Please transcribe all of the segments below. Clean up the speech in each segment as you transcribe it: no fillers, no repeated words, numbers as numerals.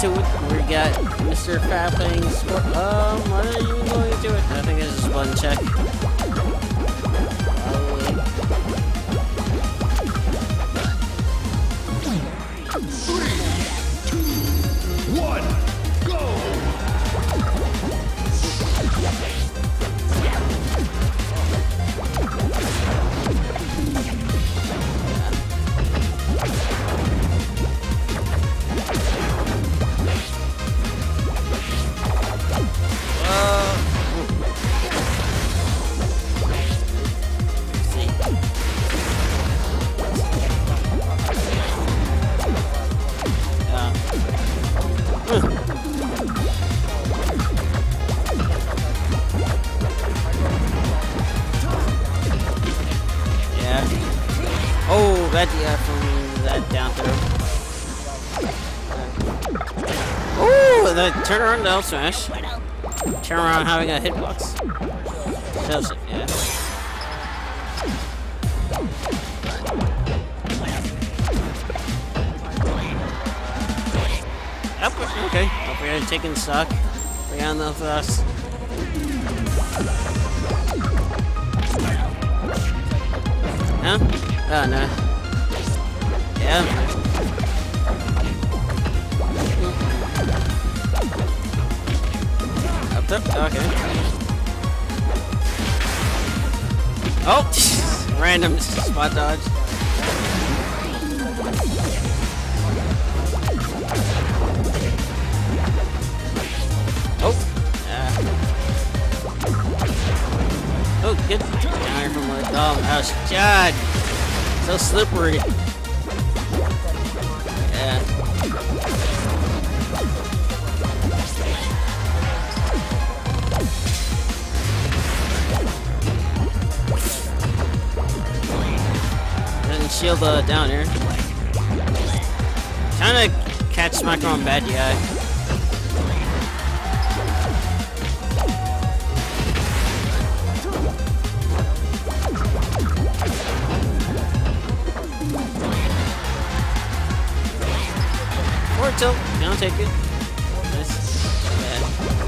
into it. We got Mr. Fat playing sport. Why are you even going into it? I think this is one check. Oh, that from that down throw. Oh, that turn around down smash. Turn around having a hitbox. Shows it, yeah. Up, okay. Hope we're taking stock. We're on the fast. Huh? Oh, no. Yeah. Up there? Okay. Oh! Random spot dodge. Oh! Oh, good. Down from my dog. Oh, God! So slippery. Yeah. Doesn't shield down here. Trying to catch smack on bad guy. Forward tilt, don't take it. Nice. Bad.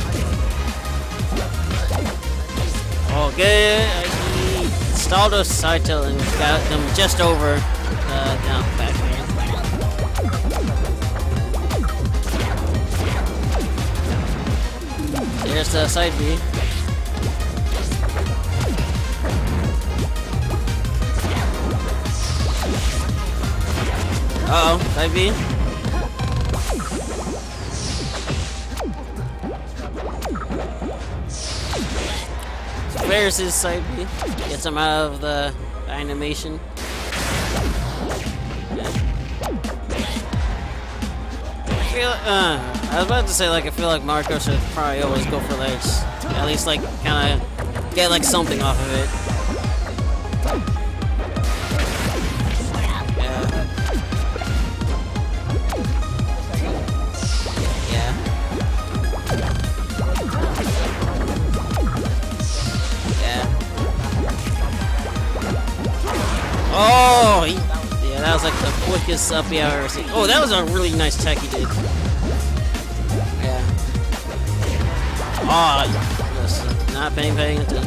Oh, good. He stalled a side tilt and got them just over down back here. There's the side B. Uh oh, side B. There's his side B. Gets him out of the animation. I was about to say, like, I feel like Marco should probably always go for ledge. At least, like, kind of get, like, something off of it. Oh, yeah, that was like the quickest up I've ever seen. Oh, that was a really nice tech he did. Yeah. Oh, just not paying attention.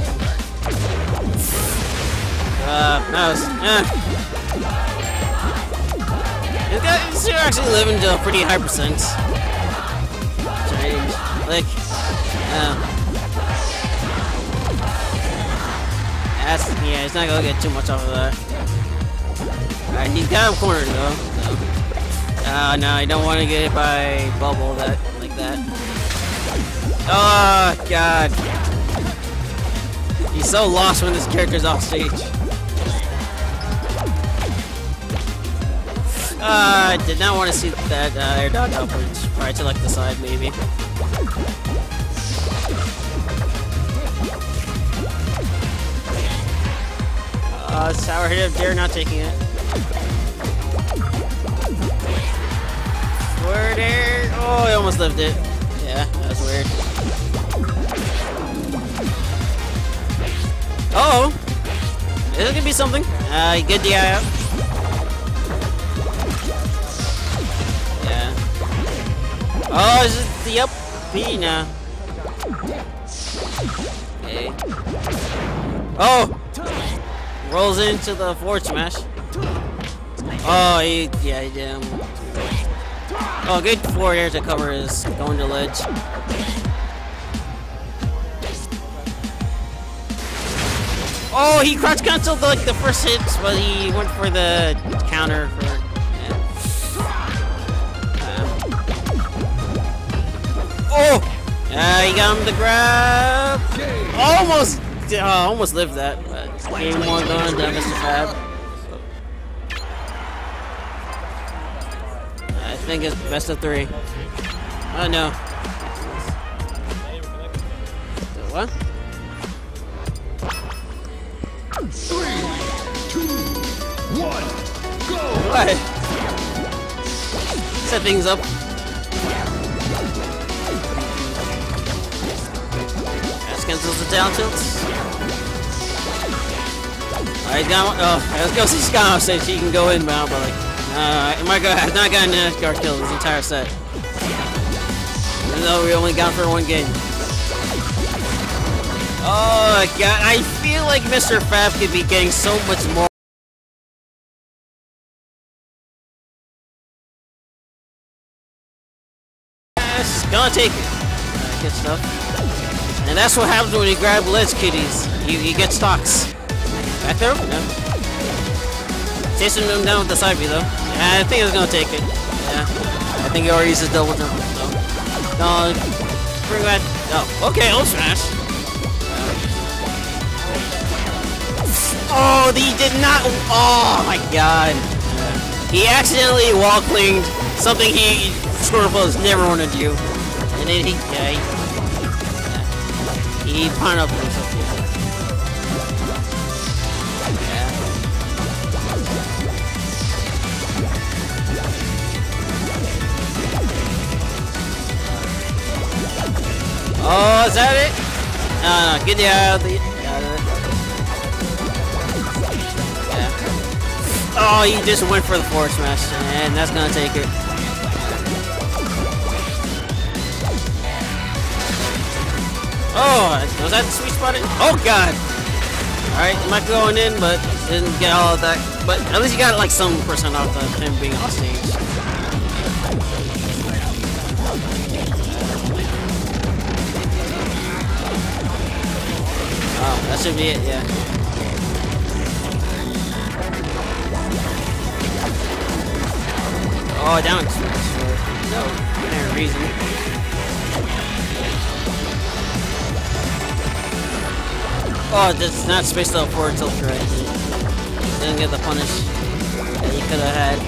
That was, This guy's actually living to a pretty high percent. Change. Like, yeah, he's not gonna get too much off of that. Alright, he's got him cornered though. So. No, I don't want to get hit by bubble like that. Oh God, he's so lost when this character's off stage. I did not want to see that air dodge upwards. Probably to like the side maybe. Sour hit up there, not taking it. Forward air. Oh, I almost lived it. Yeah, that was weird. Uh oh, this could be something. Good DI out. Yeah. Oh, is it the up B now? Okay. Oh! Rolls into the forward smash. Oh, he did. Oh, good forward air to cover his going to ledge. Oh, he crouch canceled like the first hits, but he went for the counter for. Oh! He got him to grab. Almost lived that, but game one going to Mr. Fab. I think it's best of 3. Oh no. What? 3, 2, 1, go! What? Set things up. Cancels the down tilts. Alright, down. Oh, I was gonna see Scott say she can go inbound, but like, I've not gotten an Edgar kill this entire set. Even though we only got for 1 game. Oh my god, I feel like Mr. Fab could be getting so much more. Yes, gonna take it. Good stuff. And that's what happens when you grab ledge kitties. You get stocks. Back there? No. Chasing him down with the side B though. Yeah, I think it's gonna take it. Yeah. I think he already used his double jump. So. No. Bring back. Oh, okay, I'll smash. Oh, he did not. Oh my god. He accidentally wall clinged something he Scorpio's never wanted to do. And then he pounded up himself. Yeah. Oh, is that it? No, get out of it. Yeah. Oh, he just went for the forward smash, and that's gonna take it. Oh, was that the sweet spot? Oh god! Alright, might be going in, but didn't get all of that. But at least you got like some percent off of him being off stage. Oh, that should be it, yeah. Oh, down smash for no apparent reason. Oh, that's not spaced out forward tilt right. Didn't get the punish that he could have had.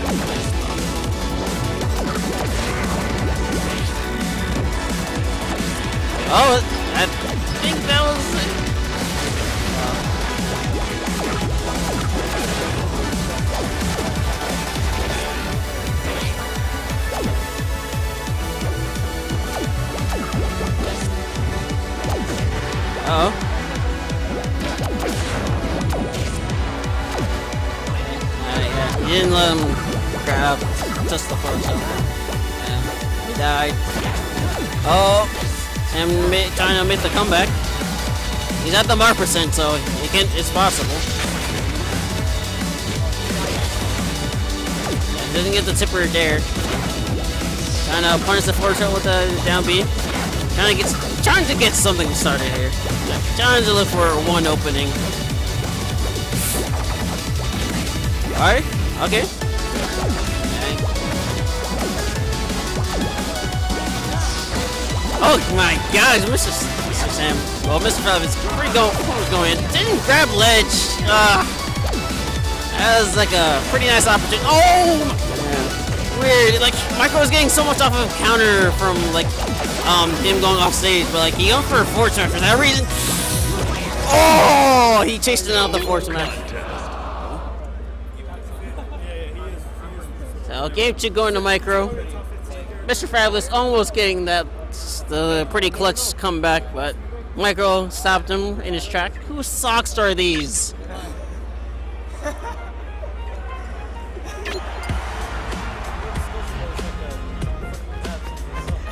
Oh, I think that was it. Uh-oh. He didn't let him grab just the first one. Yeah, he died. Oh, and trying to make the comeback. He's at the mark percent, so it's possible. Yeah, doesn't get the tipper dare. Trying to punish the forward tilt with the down B. Trying to get something started here. Yeah, trying to look for one opening. Alright. Okay. Oh my gosh, Mr. Sam. Well, Mr. Fab is going in. Didn't grab ledge. That was like a pretty nice opportunity. Oh! Yeah. Weird. Like, Micro was getting so much off of counter from, like, him going off stage, but, like, he went for a forward smash for that reason. Oh! He chased it out the forward smash. So, game 2 going to Micro. Mr. Fabulous almost getting the pretty clutch comeback, but Micro stopped him in his track. Whose socks are these?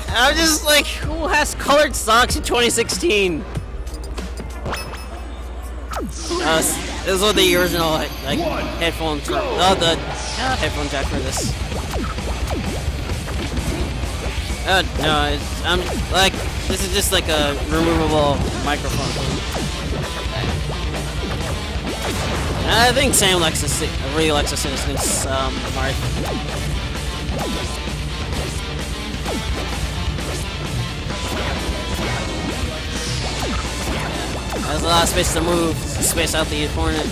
I'm just like, who has colored socks in 2016? This was the original like headphone jack. Oh, the headphone jack for this. No, I'm like, this is just like a removable microphone thing. I think Sam really likes the Citizens Mark. There's a lot of space to move, space out the opponent.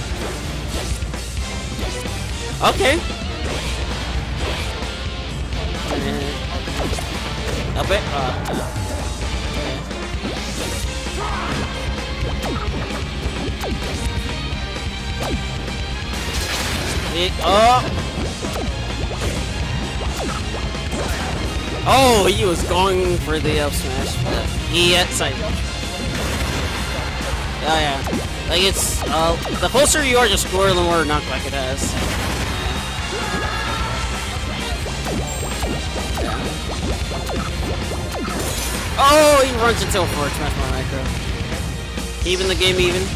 Okay. Up it. Oh, he was going for the up smash, but he had sight. Oh yeah, like it's the closer you are to score, the more knockback it has. Oh, he runs into a forward smash my micro. Even the game even.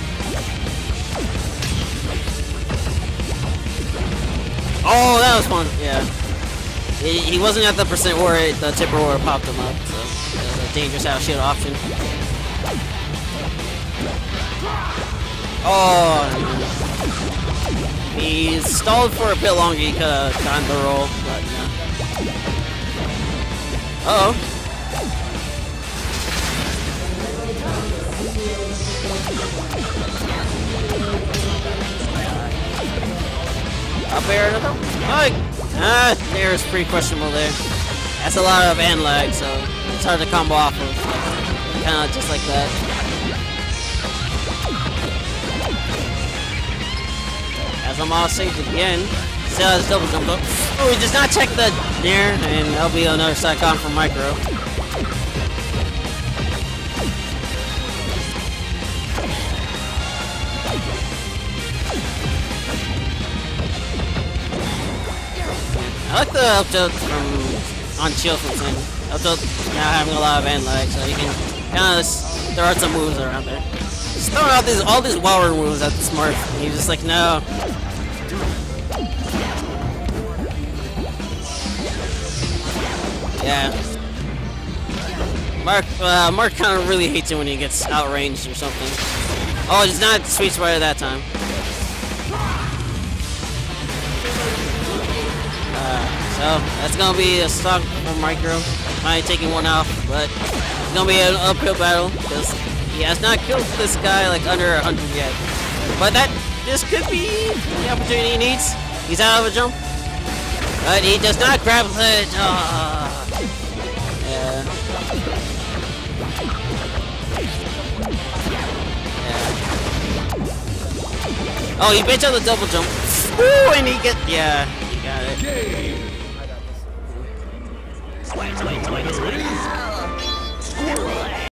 Oh, that was fun. Yeah, he wasn't at the percent where the tipper would have popped him up, so it was a dangerous out shield option. Oh, he stalled for a bit longer. He could have gotten the roll, but no. Uh-oh. Up air another. There's pretty questionable there. That's a lot of end lag, so it's hard to combo off of. Kind of just like that. As I'm off stage again, still has double jump up. Oh, he does not check the nair, and that'll be another side on from Micro. I like the up tilt from on shield from Tim. Up tilt now having a lot of end lag, so you can kind of throw out some moves around there. Just throwing out all these Waller moves at the Smart. And he's just like, no. Yeah. Mark kind of really hates it when he gets outranged or something. Oh, it's not Sweet Spider that time. So that's gonna be a stock from Micro. Might taking one off, but it's gonna be an uphill battle because he has not killed this guy like under 100 yet. But this could be the opportunity he needs. He's out of a jump, but he does not grab the ledge. Yeah. Oh, he baits out the double jump. Ooh, and he yeah, he got it.